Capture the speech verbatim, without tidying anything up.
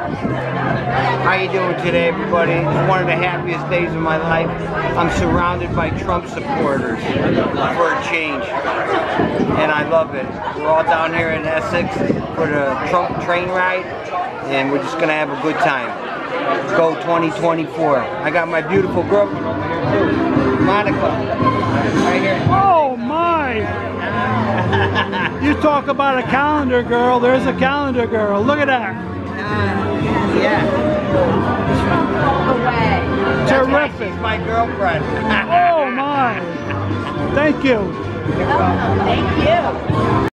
How you doing today, everybody? It's one of the happiest days of my life. I'm surrounded by Trump supporters for a change, and I love it. We're all down here in Essex for the Trump train ride, and we're just gonna have a good time. Go twenty twenty-four. I got my beautiful girlfriend over here too, Monica, right here. Oh my! You talk about a calendar girl. There's a calendar girl. Look at that. Uh, yeah. Terrific. She's my girlfriend. Oh my! Thank you. Thank you.